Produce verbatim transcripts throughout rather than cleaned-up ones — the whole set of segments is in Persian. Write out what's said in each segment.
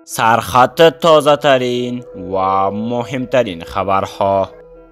سرخط تازه ترین و مهمترین خبرها: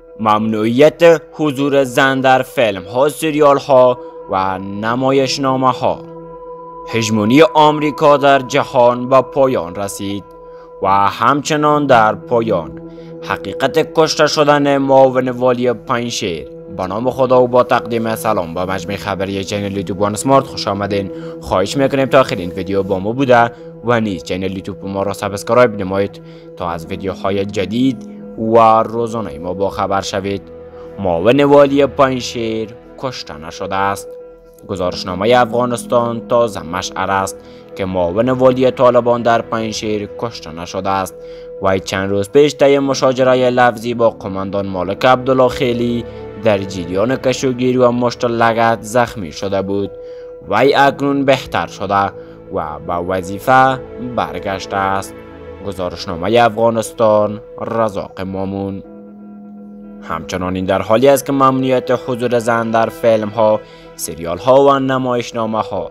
ممنوعیت حضور زن در فیلم ها، سریال ها و نمایشنامه ها. هژمونی آمریکا در جهان به پایان رسید و همچنان در پایان حقیقت کشته شدن معاون والی پنجشیر. با نام خدا و با تقدیم سلام با مجموعه خبری چینل یوتیوب وان اسمارت خوش آمدین. خواهش میکنیم تا آخر این ویدیو با ما بوده و نیز چینل یوتیوب ما را سابسکرایب نمایید تا از ویدیوهای جدید و روزانه ما با خبر شوید. معاون والی پنجشیر کشته نشده است. گزارشنامه افغانستان تازه مشعر است که معاون والی طالبان در پنجشیر کشته نشده است. وی چند روز پیش طی مشاجره لفظی با قماندان مالک عبدالله خیلی در جریان کشوگیری و مشت لگد زخمی شده بود. وی اکنون بهتر شده و به وظیفه برگشته است. گزارشنامه افغانستان، رزاق مامون. همچنان این در حالی است که ممنوعیت حضور زن در فیلم ها، سریال ها و نمایشنامه ها.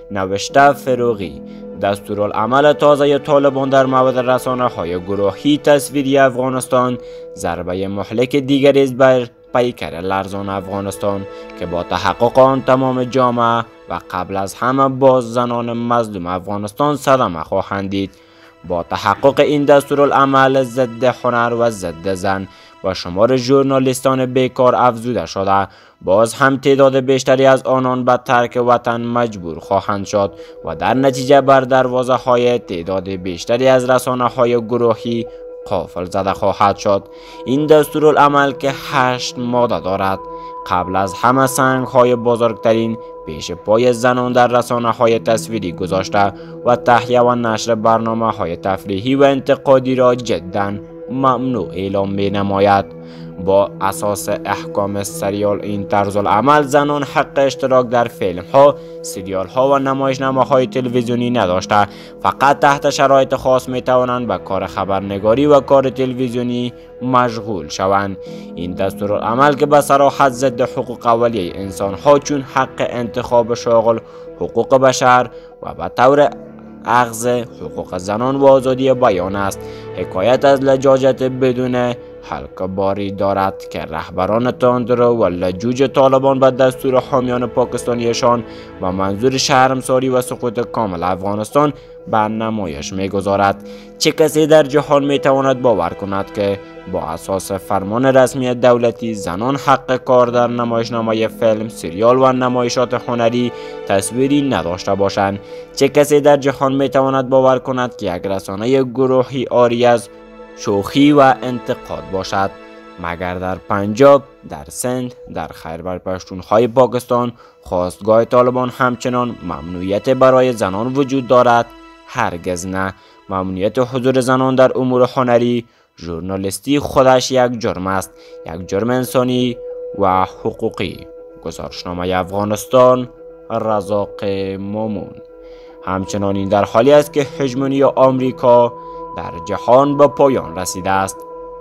نوشته فروغی: دستورالعمل تازه طالبان در مورد رسانه های گروهی تصویری افغانستان ضربه مهلک دیگری است بر پیکر لرزان افغانستان که با تحقق آن تمام جامعه و قبل از همه باز زنان مظلوم افغانستان صدمه خواهند دید. با تحقق این دستورالعمل ضد هنر و ضد زن و شمار ژورنالیستان بیکار افزوده شده، باز هم تعداد بیشتری از آنان به ترک وطن مجبور خواهند شد و در نتیجه بر دروازه های تعداد بیشتری از رسانه های گروهی قافل زده خواهد شد. این دستورالعمل که هشت ماده دارد، قبل از همه سنگ های بزرگترین پیش پای زنان در رسانه های تصویری گذاشته و تهیه و نشر برنامه های تفریحی و انتقادی را جدا ممنوع اعلام می نماید. با اساس احکام سریال این طرز العمل زنان حق اشتراک در فیلم ها، سریال ها و نمایشنامه های تلویزیونی نداشته، فقط تحت شرایط خاص می توانند به کار خبرنگاری و کار تلویزیونی مشغول شوند. این دستورالعمل که به صراحت ضد حقوق اولیه انسان ها چون حق انتخاب شغل، حقوق بشر و به طور اخذ حقوق زنان و آزادی بیان است، حکایت از لجاجت بدون حلقه باری دارد که رهبران تندرو و لجوج طالبان به دستور حامیان پاکستانیشان و منظور شرمساری و سقوط کامل افغانستان به نمایش میگذارد. چه کسی در جهان میتواند باور کند که با اساس فرمان رسمی دولتی زنان حق کار در نمایشنامه فیلم، سریال و نمایشات هنری تصویری نداشته باشند؟ چه کسی در جهان میتواند باور کند که یک رسانه گروهی عاری از شوخی و انتقاد باشد؟ مگر در پنجاب، در سند، در خیبر پختونخوا پاکستان خواستگاه طالبان همچنان ممنوعیت برای زنان وجود دارد؟ هرگز نه. ممنوعیت حضور زنان در امور هنری، ژورنالیستی خودش یک جرم است، یک جرم انسانی و حقوقی. گزارشنامه افغانستان، رزاق مامون. همچنان این در حالی است که هژمونی آمریکا در جهان به پایان رسیده است.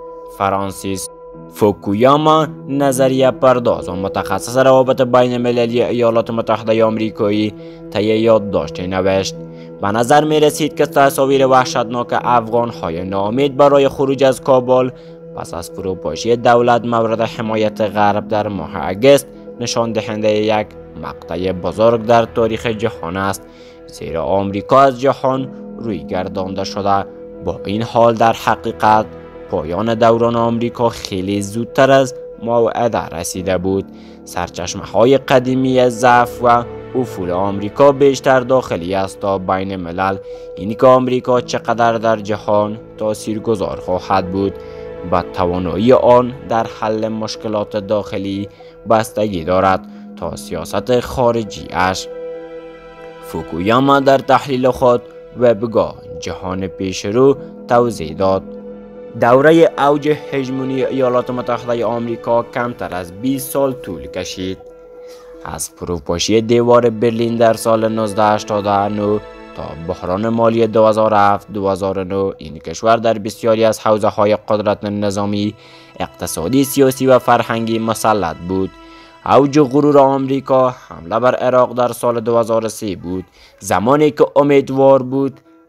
فرانسیس فوکویاما، نظریه پرداز و متخصص روابط بین المللی ایالات متحده آمریکایی، طی یادداشتی نوشت: به نظر می رسید که تصاویر وحشتناک افغان های ناامید برای خروج از کابل پس از فروپاشی دولت مورد حمایت غرب در ماه اگست نشان دهنده یک مقطع بزرگ در تاریخ جهان است، زیرا آمریکا از جهان روی گردانده شده. با این حال در حقیقت پایان دوران آمریکا خیلی زودتر از موعده رسیده بود. سرچشمه های قدیمی ضعف و افول آمریکا بیشتر داخلی است تا بین ملل. این که آمریکا چقدر در جهان تاثیرگذار خواهد بود به توانایی آن در حل مشکلات داخلی بستگی دارد تا سیاست خارجی اش. فوکویاما در تحلیل خود وبگاه جهان پیشرو توضیح داد: دوره اوج هژمونی ایالات متحده آمریکا کمتر از بیست سال طول کشید. از فروپاشی دیوار برلین در سال نوزده هشتاد و نه تا بحران مالی دو هزار و هفت دو هزار و نه این کشور در بسیاری از حوزه های قدرت نظامی، اقتصادی، سیاسی و فرهنگی مسلط بود. اوج غرور آمریکا حمله بر عراق در سال دو هزار و سه بود، زمانی که امیدوار بود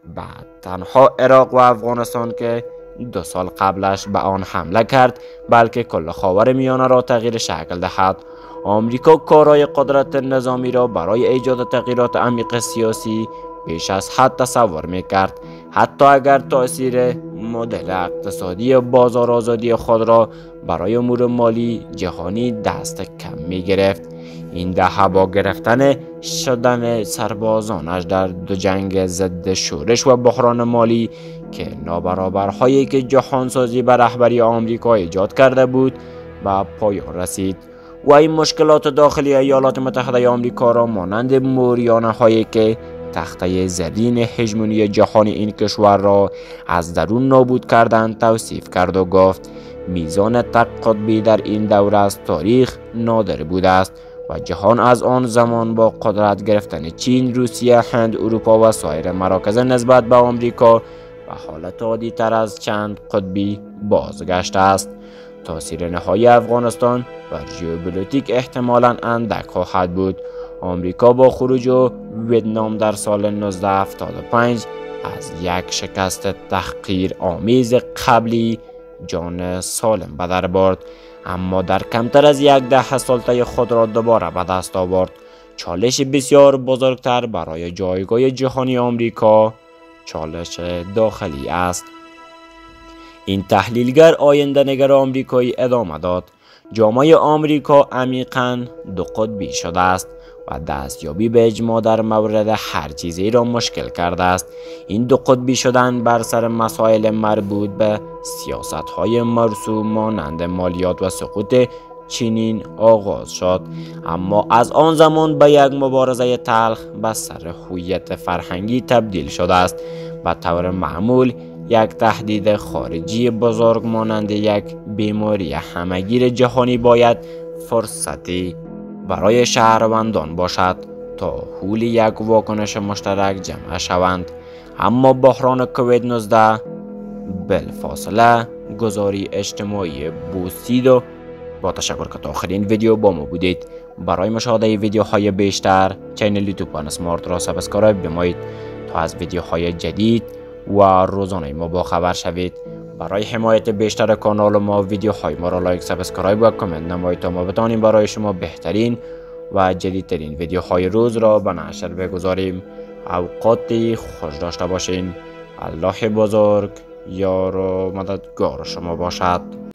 بعد تنها عراق و افغانستان که دو سال قبلش به آن حمله کرد بلکه کل خاورمیانه را تغییر شکل دهد. آمریکا کارای قدرت نظامی را برای ایجاد تغییرات عمیق سیاسی بیش از حد تصور میکرد، حتی اگر تاثیر مدل اقتصادی بازار آزادی خود را برای امور مالی جهانی دست کم می گرفت. این دهه با گرفتن شدن سربازانش در دو جنگ ضد شورش و بحران مالی که نابرابرهایی که جهانسازی به رهبری آمریکا ایجاد کرده بود به پایان رسید و این مشکلات داخلی ایالات متحده آمریکا را مانند موریانه هایی که تخته زرین هژمونی جهانی این کشور را از درون نابود کردند توصیف کرد و گفت میزان تقاطبی در این دوره از تاریخ نادر بوده است و جهان از آن زمان با قدرت گرفتن چین، روسیه، هند، اروپا و سایر مراکز نسبت به آمریکا و حالت عادی تر از چند قطبی بازگشته است. تاثیر نهایی افغانستان و ژئوپلیتیک احتمالاً اندک خواهد بود. آمریکا با خروج ویتنام در سال نوزده هفتاد و پنج از یک شکست تحقیر آمیز قبلی جان سالم به در برد، اما در کمتر از یک ده سالته خود را دوباره به دست آورد. چالش بسیار بزرگتر برای جایگاه جهانی آمریکا چالش داخلی است. این تحلیلگر آینده نگر آمریکایی ادامه داد: جامعه آمریکا عمیقاً دو قطبی شده است و دستیابی به اجماع در مورد هر چیزی را مشکل کرده است. این دو قطبی شدن بر سر مسائل مربوط به سیاست‌های مرسوم مانند مالیات و سقوط چینین آغاز شد، اما از آن زمان به یک مبارزه تلخ به سر هویت فرهنگی تبدیل شده است. به طور معمول یک تهدید خارجی بزرگ مانند یک بیماری همهگیر جهانی باید فرصتی برای شهروندان باشد تا حول یک واکنش مشترک جمع شوند، اما بحران کووید نوزده بلافاصله گذاری اجتماعی بوسید. و با تشکر که تا آخرین ویدیو با ما بودید. برای مشاهده ویدیوهای بیشتر چینل یوتیوب پان اسمارت را سابسکرایب نمایید تا از ویدیوهای جدید و روزانه ما با خبر شوید. برای حمایت بیشتر کانال ما ویدیوهای ما را لایک، سابسکرایب و کامنت نمایید تا ما بتوانیم برای شما بهترین و جدیدترین ویدیوهای روز را به نشر بگذاریم. اوقاتی خوش داشته باشین. الله بزرگ یار و مددگار شما باشد.